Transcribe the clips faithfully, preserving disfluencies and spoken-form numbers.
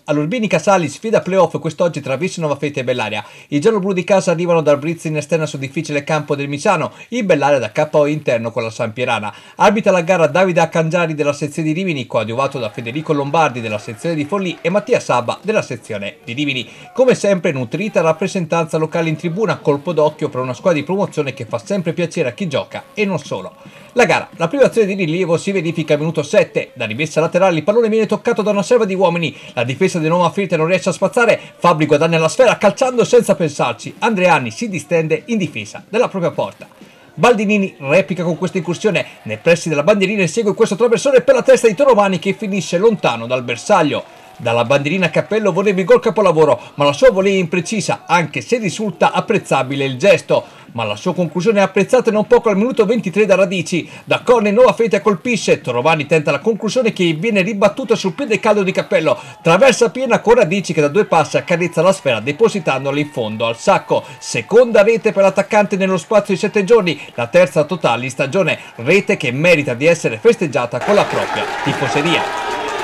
All'Urbini Casali sfida playoff quest'oggi tra Vis Novafete e Bellaria. I gialloblu di casa arrivano dal Brizzi in esterna sul difficile campo del Misano, il Bellaria da K O interno con la Sampierana. Arbitra la gara Davide Accangiari della sezione di Rimini, coadiuvato da Federico Lombardi della sezione di Forlì e Mattia Sabba della sezione di Rimini. Come sempre nutrita rappresentanza locale in tribuna, colpo d'occhio per una squadra di promozione che fa sempre piacere a chi gioca e non solo. La gara, la prima azione di rilievo si verifica al minuto sette, da rimessa laterale il pallone viene toccato da una serva di uomini, la difesa di Novafete non riesce a spazzare, Fabri guadagna la sfera calciando senza pensarci, Andreani si distende in difesa della propria porta. Baldinini replica con questa incursione nei pressi della bandierina e segue questo traversone per la testa di Toromani che finisce lontano dal bersaglio. Dalla bandierina a cappello vorrebbe il gol capolavoro, ma la sua volea è imprecisa, anche se risulta apprezzabile il gesto. Ma la sua conclusione è apprezzata non poco al minuto ventitré da Radici. Da corner Novafete colpisce, Toromani tenta la conclusione che viene ribattuta sul piede caldo di Cappello. Traversa piena con Radici che da due passi accarezza la sfera depositandola in fondo al sacco. Seconda rete per l'attaccante nello spazio di sette giorni, la terza totale in stagione, rete che merita di essere festeggiata con la propria tifoseria.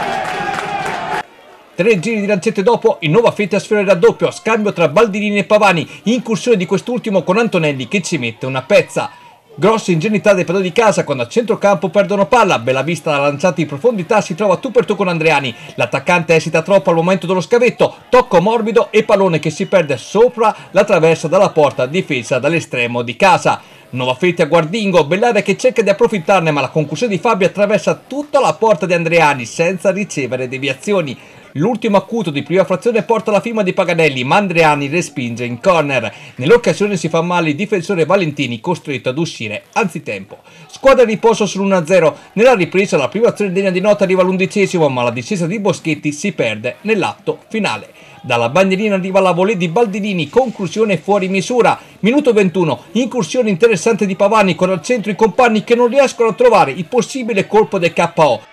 Tre giri di lancette dopo, il Novafete a sfera il raddoppio, scambio tra Baldinini e Pavani, incursione di quest'ultimo con Antonelli che ci mette una pezza. Grossa ingenuità dei padroni di casa quando a centrocampo perdono palla, Bellavista lanciata in profondità si trova tu per tu con Andreani, l'attaccante esita troppo al momento dello scavetto, tocco morbido e pallone che si perde sopra la traversa dalla porta difesa dall'estremo di casa. Novafete a guardingo, Bellaria che cerca di approfittarne ma la conclusione di Fabio attraversa tutta la porta di Andreani senza ricevere deviazioni. L'ultimo acuto di prima frazione porta la firma di Paganelli, ma Andreani respinge in corner. Nell'occasione si fa male il difensore Valentini, costretto ad uscire anzitempo. Squadra di riposo sull'uno a zero. Nella ripresa la prima azione degna di nota arriva all'undicesimo, ma la discesa di Boschetti si perde nell'atto finale. Dalla bandierina arriva la volée di Baldinini, conclusione fuori misura. Minuto ventuno, incursione interessante di Pavani con al centro i compagni che non riescono a trovare il possibile colpo del K O.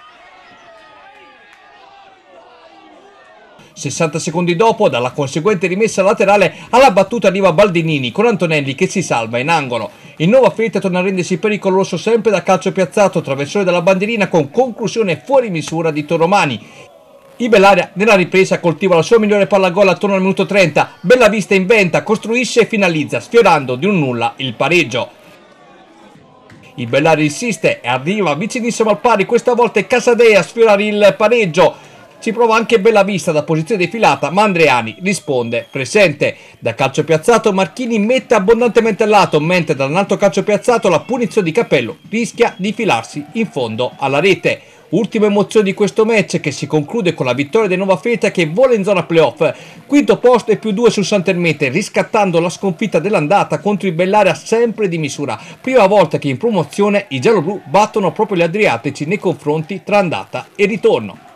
sessanta secondi dopo, dalla conseguente rimessa laterale alla battuta arriva Baldinini con Antonelli che si salva in angolo. Il Novafete torna a rendersi pericoloso sempre da calcio piazzato, traversone della bandierina con conclusione fuori misura di Toromani. Il Bellaria nella ripresa coltiva la sua migliore palla gol attorno al minuto trenta, Bellavista inventa, costruisce e finalizza, sfiorando di un nulla il pareggio. Il Bellaria insiste e arriva vicinissimo al pari, questa volta è Casadei a sfiorare il pareggio. Si prova anche Bellavista da posizione defilata, ma Andreani risponde presente. Da calcio piazzato Marchini mette abbondantemente al lato, mentre dall'altro calcio piazzato la punizione di Cappello rischia di filarsi in fondo alla rete. Ultima emozione di questo match che si conclude con la vittoria del Novafete che vola in zona playoff. Quinto posto e più due sul Santermete, riscattando la sconfitta dell'andata contro il Bellaria sempre di misura. Prima volta che in promozione i gialloblu battono proprio gli adriatici nei confronti tra andata e ritorno.